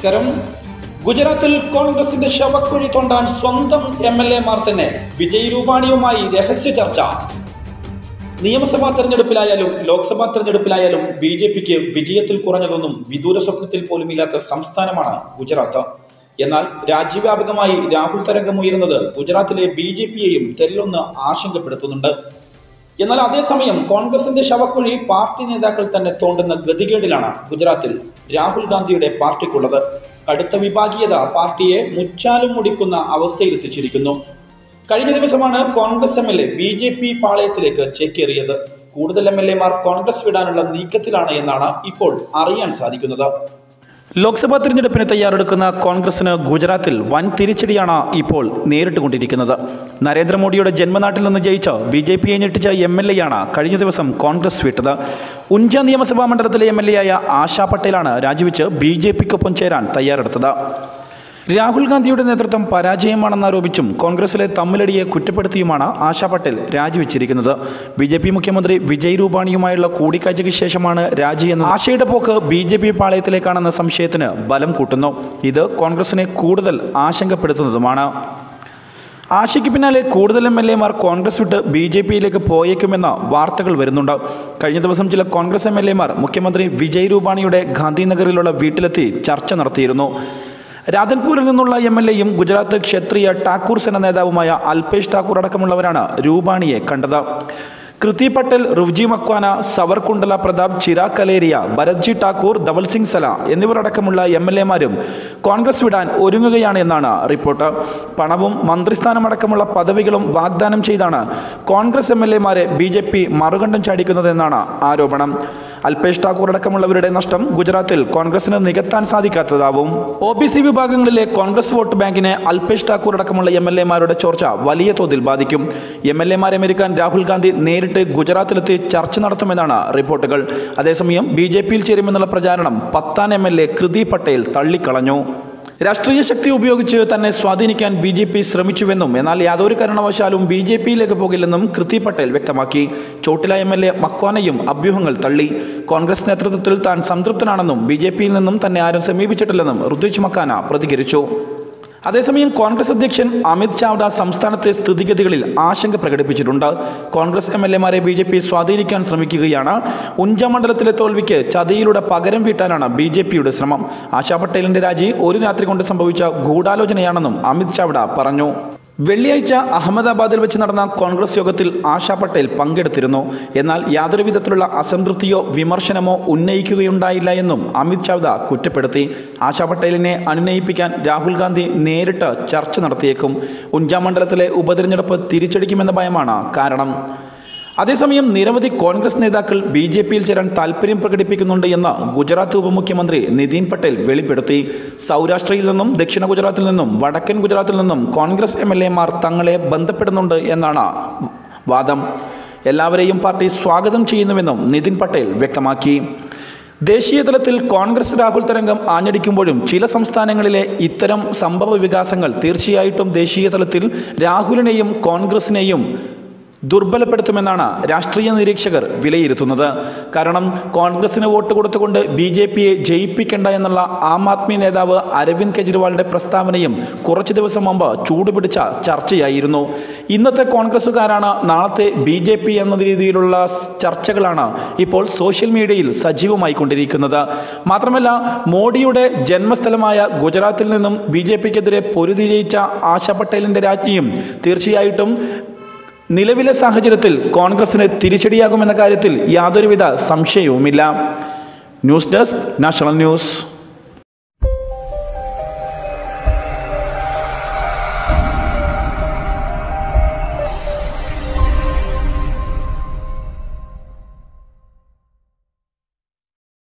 നമസ്കാരം. ഗുജറാത്തിൽ കോൺഗ്രസിന്റെ ശവക്കുഴി തോണ്ടാൻ സ്വന്തം MLA-മാർ തന്നെ വിജയ് രൂപാണിയുമായി രഹസ്യ ചർച്ച. നിയമസഭാ തെരഞ്ഞെടുപ്പിലായാലും ലോക്സഭാ തെരഞ്ഞെടുപ്പിലായാലും BJPക്ക് വിജയത്തിൽ കുറഞ്ഞതൊന്നും വിദൂര സ്വപ്നത്തിൽ പോലുമില്ലാത്ത സംസ്ഥാനമാണ് ഗുജറാത്ത്. എന്നാൽ രാജ്യവ്യാപകമായി രാഹുൽ തരംഗമുയരുന്നത് ഗുജറാത്തിലെ BJPയെയും തെല്ലൊന്ന് ആശങ്കപ്പെടുത്തുന്നുണ്ട്. എന്നാൽ അതേസമയം കോൺഗ്രസിന്റെ ശവക്കുഴി പാർട്ടി നേതാക്കൾ തന്നെ തോണ്ടുന്ന ഗതികേടിലാണ് ഗുജറാത്തിൽ രാഹുൽ ഗാന്ധിയുടെ പാർട്ടിക്കുള്ളത്. കടുത്ത വിഭാഗീയത പാർട്ടിയെ മുച്ചാലും മുടിക്കുന്ന അവസ്ഥയിലെത്തിച്ചിരിക്കുന്നു. കഴിഞ്ഞ ദിവസമാണ് കോൺഗ്രസ് MLA BJP പാളയത്തിലേക്ക് ചേക്കേറിയത്. കൂടുതൽ MLA-മാർ കോൺഗ്രസ് വിടാനുള്ള നീക്കത്തിലാണ് എന്നാണ് ഇപ്പോൾ അറിയാൻ സാധിക്കുന്നത്. ലോക്സഭാ തിരഞ്ഞെടുപ്പിന് തയ്യാറെടുക്കുന്ന കോൺഗ്രസിന് ഗുജറാത്തിൽ വൻ തിരിച്ചടിയാണ് ഇപ്പോൾ നേരിട്ടുകൊണ്ടിരിക്കുന്നത്. നരേന്ദ്രമോദിയുടെ ജന്മനാട്ടിൽ നിന്ന് ജയിച്ച BJPയെ ഞെട്ടിച്ച MLA-യാണ് കഴിഞ്ഞ ദിവസം കോൺഗ്രസ് വിട്ടത്. ഉഞ്ച നിയമസഭാ മണ്ഡലത്തിലെ MLA-ആയ ആശാ പട്ടേലാണ് രാജിവെച്ച് BJPക്കൊപ്പം ചേരാൻ തയ്യാറെടുത്തത്. രാഹുൽ ഗാന്ധിയുടെ നേതൃത്വം പരാജയമാണെന്നാരോപിച്ചും കോൺഗ്രസിലെ തമ്മിലടിയെ കുറ്റപ്പെടുത്തിയുമാണ് ആശാ പട്ടേൽ രാജിവെച്ചിരിക്കുന്നത്. BJP മുഖ്യമന്ത്രി വിജയ് രൂപാണിയുമായുള്ള കൂടിക്കാഴ്ചയ്ക്ക് ശേഷമാണ് രാജിയെന്ന് ആശയുടെ പോക്ക് BJP പാളയത്തിലേക്കാണെന്ന സംശയത്തിന് ബലം കൂട്ടുന്നു. ഇത് കോൺഗ്രസിനെ കൂടുതൽ ആശങ്കപ്പെടുത്തുന്നതുമാണ്. ആശയ്ക്ക് പിന്നാലെ കൂടുതൽ MLA-മാർ കോൺഗ്രസ് വിട്ട് BJPയിലേക്ക് പോയേക്കുമെന്ന വാർത്തകൾ വരുന്നുണ്ട്. കഴിഞ്ഞ ദിവസം ചില കോൺഗ്രസ് MLA-മാർ മുഖ്യമന്ത്രി വിജയ് രൂപാണിയുടെ ഗാന്ധിനഗറിലുള്ള വീട്ടിലെത്തി ചർച്ച നടത്തിയിരുന്നു. രാധൻപൂരിൽ നിന്നുള്ള MLA-യും ഗുജറാത്ത് ക്ഷത്രിയ ഠാക്കൂർ സേന നേതാവുമായ അൽപേഷ് ഠാക്കൂർ അടക്കമുള്ളവരാണ് രൂപാണിയെ കണ്ടത്. കൃതി പട്ടേൽ, റുവ്ജി മക്വാന, സവർ കുണ്ടല പ്രതാപ്, ചിരാഗ് കലേരിയ, ഭരത്ജി ഠാക്കൂർ, ധവൽ സിംഗ് സല എന്നിവരടക്കമുള്ള MLA-മാരും കോൺഗ്രസ് വിടാൻ ഒരുങ്ങുകയാണ് എന്നാണ് റിപ്പോർട്ട്. പണവും മന്ത്രിസ്ഥാനമടക്കമുള്ള പദവികളും വാഗ്ദാനം ചെയ്താണ് കോൺഗ്രസ് MLA-മാരെ BJP മറുകണ്ഠം ചാടിക്കുന്നതെന്നാണ് ആരോപണം. അൽപേഷ് ഠാക്കൂർ അടക്കമുള്ളവരുടെ നഷ്ടം ഗുജറാത്തിൽ കോൺഗ്രസിന് നികത്താൻ സാധിക്കാത്തതാവും. OBC വിഭാഗങ്ങളിലെ കോൺഗ്രസ് വോട്ട് ബാങ്കിനെ അൽപേഷ് ഠാക്കൂർ അടക്കമുള്ള MLA-മാരുടെ ചോർച്ച വലിയ തോതിൽ ബാധിക്കും. MLA-മാരെ മെരുക്കാൻ രാഹുൽ ഗാന്ധി നേരിട്ട് ഗുജറാത്തിലെത്തി ചർച്ച നടത്തുമെന്നാണ് റിപ്പോർട്ടുകൾ. അതേസമയം BJPയിൽ ചേരുമെന്നുള്ള പ്രചാരണം പത്താൻ MLA കൃതി പട്ടേൽ തള്ളിക്കളഞ്ഞു. രാഷ്ട്രീയ ശക്തി ഉപയോഗിച്ച് തന്നെ സ്വാധീനിക്കാൻ BJP ശ്രമിച്ചുവെന്നും എന്നാൽ യാതൊരു കാരണവശാലും BJPയിലേക്ക് പോകില്ലെന്നും കൃതി പട്ടേൽ വ്യക്തമാക്കി. ചോട്ടില MLA മക്വാനയും അഭ്യൂഹങ്ങൾ തള്ളി. കോൺഗ്രസ് നേതൃത്വത്തിൽ താൻ സംതൃപ്തനാണെന്നും BJPയിൽ നിന്നും തന്നെ ആരും സമീപിച്ചിട്ടില്ലെന്നും റുദ്വിജ് മക്കാന പ്രതികരിച്ചു. അതേസമയം കോൺഗ്രസ് അധ്യക്ഷൻ അമിത് ചാവ്ഡ സംസ്ഥാനത്തെ സ്ഥിതിഗതികളിൽ ആശങ്ക പ്രകടിപ്പിച്ചിട്ടുണ്ട്. കോൺഗ്രസ് MLA-മാരെ BJP സ്വാധീനിക്കാൻ ശ്രമിക്കുകയാണ്. ഉഞ്ച മണ്ഡലത്തിലെ തോൽവിക്ക് ചതിയിലൂടെ പകരം വീട്ടാനാണ് BJPയുടെ ശ്രമം. ആശാ പട്ടേലിന്റെ രാജി ഒരു രാത്രി കൊണ്ട് സംഭവിച്ച ഗൂഢാലോചനയാണെന്നും അമിത് ചാവ്ഡ പറഞ്ഞു. വെള്ളിയാഴ്ച അഹമ്മദാബാദിൽ വെച്ച് നടന്ന കോൺഗ്രസ് യോഗത്തിൽ ആശാ പട്ടേൽ പങ്കെടുത്തിരുന്നു. എന്നാൽ യാതൊരു വിധത്തിലുള്ള അസംതൃപ്തിയോ വിമർശനമോ ഉന്നയിക്കുകയുണ്ടായില്ല എന്നും അമിത് ചാവ്ഡ കുറ്റപ്പെടുത്തി. ആശാ പട്ടേലിനെ അനുനയിപ്പിക്കാൻ രാഹുൽ ഗാന്ധി നേരിട്ട് ചർച്ച നടത്തിയേക്കും. ഉഞ്ച മണ്ഡലത്തിലെ ഉപതെരഞ്ഞെടുപ്പ് തിരിച്ചടിക്കുമെന്ന ഭയമാണ് കാരണം. അതേസമയം നിരവധി കോൺഗ്രസ് നേതാക്കൾ BJPയിൽ ചേരാൻ താൽപ്പര്യം പ്രകടിപ്പിക്കുന്നുണ്ട് എന്ന് ഗുജറാത്ത് ഉപമുഖ്യമന്ത്രി നിതിൻ പട്ടേൽ വെളിപ്പെടുത്തി. സൗരാഷ്ട്രയിൽ നിന്നും ദക്ഷിണ ഗുജറാത്തിൽ നിന്നും വടക്കൻ ഗുജറാത്തിൽ നിന്നും കോൺഗ്രസ് MLA-മാർ തങ്ങളെ ബന്ധപ്പെടുന്നുണ്ട് എന്നാണ് വാദം. എല്ലാവരെയും പാർട്ടി സ്വാഗതം ചെയ്യുന്നുവെന്നും നിതിൻ പട്ടേൽ വ്യക്തമാക്കി. ദേശീയ തലത്തിൽ കോൺഗ്രസ് രാഹുൽ തരംഗം ആഞ്ഞടിക്കുമ്പോഴും ചില സംസ്ഥാനങ്ങളിലെ ഇത്തരം സംഭവ വികാസങ്ങൾ തീർച്ചയായിട്ടും ദേശീയ തലത്തിൽ രാഹുലിനെയും കോൺഗ്രസിനെയും ദുർബലപ്പെടുത്തുമെന്നാണ് രാഷ്ട്രീയ നിരീക്ഷകർ വിലയിരുത്തുന്നത്. കാരണം കോൺഗ്രസിന് വോട്ട് കൊടുത്തുകൊണ്ട് BJPയെ ജയിപ്പിക്കേണ്ട എന്നുള്ള ആം ആദ്മി നേതാവ് അരവിന്ദ് കെജ്രിവാളിന്റെ പ്രസ്താവനയും കുറച്ചു ദിവസം മുമ്പ് ചൂടുപിടിച്ച ചർച്ചയായിരുന്നു. ഇന്നത്തെ കോൺഗ്രസുകാരാണ് നാളത്തെ BJP എന്ന രീതിയിലുള്ള ചർച്ചകളാണ് ഇപ്പോൾ സോഷ്യൽ മീഡിയയിൽ സജീവമായിക്കൊണ്ടിരിക്കുന്നത്. മാത്രമല്ല മോഡിയുടെ ജന്മസ്ഥലമായ ഗുജറാത്തിൽ നിന്നും BJPക്കെതിരെ പൊരുതി ജയിച്ച ആശാ പട്ടേലിന്റെ രാജിയും തീർച്ചയായിട്ടും നിലവിലെ സാഹചര്യത്തിൽ കോൺഗ്രസിന് തിരിച്ചടിയാകുമെന്ന കാര്യത്തിൽ യാതൊരുവിധ സംശയവുമില്ല. News desk national news.